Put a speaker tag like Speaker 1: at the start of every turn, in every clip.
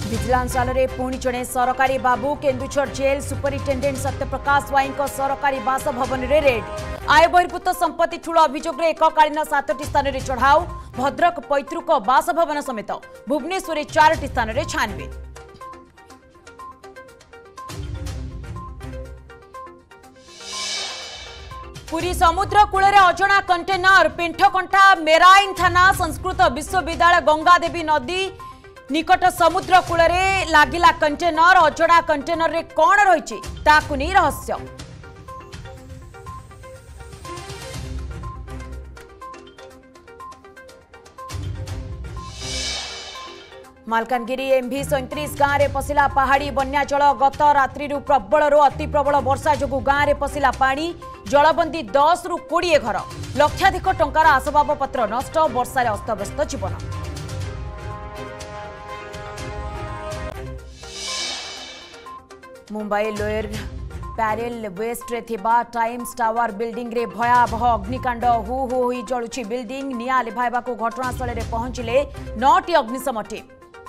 Speaker 1: Vigilance आलरे पुणी जड़े सरकारी बाबू केन्दुझर जेल सुपरिटेडेंट सत्यप्रकाश वाई सरकारी बासभवन में रेड आय बहिर्भूत संपत्ति ठूल अभियोग एककालीन 7टी स्थान में चढ़ाऊ भद्रक पैतृक बासभवन समेत भुवनेश्वर 4टी स्थान में छानबीन। पुरी समुद्र कूल अजणा कंटेनर पेंठकंटा मेराइन थाना संस्कृत विश्वविद्यालय गंगादेवी नदी निकट समुद्र कूल लागिला कंटेनर अजणा कंटेनर रे कौन रही ताकू नहीं रहस्य। मालकानगिरी एमभी 37 गांव में पशिला पहाड़ी बन्या जल गत रात्रि प्रबल अति प्रबल वर्षा जो गांव में पशिला पानी जलबंदी 10 रु 20 घर लक्षाधिक टंकार आसबाबपत्र नष्ट वर्षार अस्तव्यस्त जीवन। मुंबई लोयर पैरेल वेस्ट रे थिबा टाइम्स टावर बिल्डिंग रे भयावह अग्निकांड हु हु होई जळुछि बिल्डिंग निया लिभाइबाको घटनास्थल रे पहुंचिले 9टी अग्निशम टीम।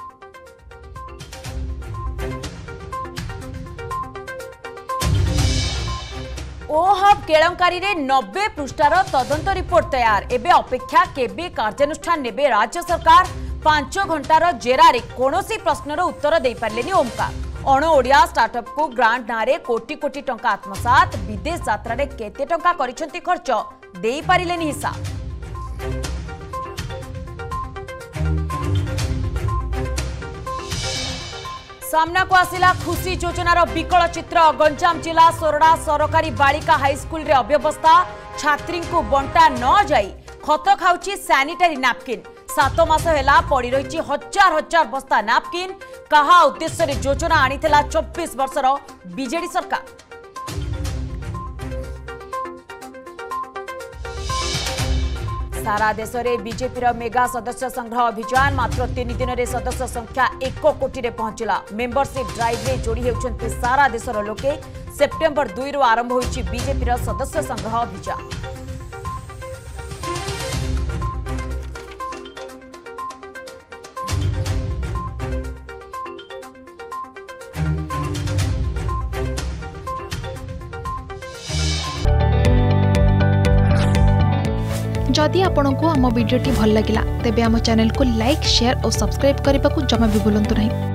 Speaker 1: ओहब केलंकारी रे 90 पृष्ठार तदंत रिपोर्ट तैयार एबे अपेक्षा केबे कार्यानुष्ठान नेबे राज्य सरकार 5 घंटार जेरारे कोनोसी प्रश्नर उत्तर दे पारलेनी ओमकार अण ओडिया स्टार्टअप को ग्रांट नारे कोटी कोटी टंका आत्मसात विदेश यात्रा रे केते टंका करिसंती खर्च देई पारिलेनी हिसाब। सामना को आसिला खुशी योजनार विकल चित्र गंजाम जिला सोरडा सरकारी बालिका हाईस्कूल रे अव्यवस्था छात्री को बंटा न जाई खत खाउची सैनिटरी नैपकिन 7 मास हेला पड़ी रही हजार हजार बस्ता नैपकिन कहा उद्देश्य रे योजना आनीथिला 24 वर्षर बीजेडी सरकार। सारा देश में बीजेपी मेगा सदस्य संग्रह अभियान मात्र 3 दिन में सदस्य संख्या 1 कोटी रे पहुंचला मेंबरशिप ड्राइव रे जोड़ी होउछन्ते सारा देशर लोके सेप्टेम्बर 2 रु आरंभ होइछि बीजेपी सदस्य संग्रह अभियान।
Speaker 2: जदि आपंक आम भिडी भल लगा तेब आम चैनल को लाइक शेयर और सब्सक्राइब करने को जमा भी भूलु नहीं।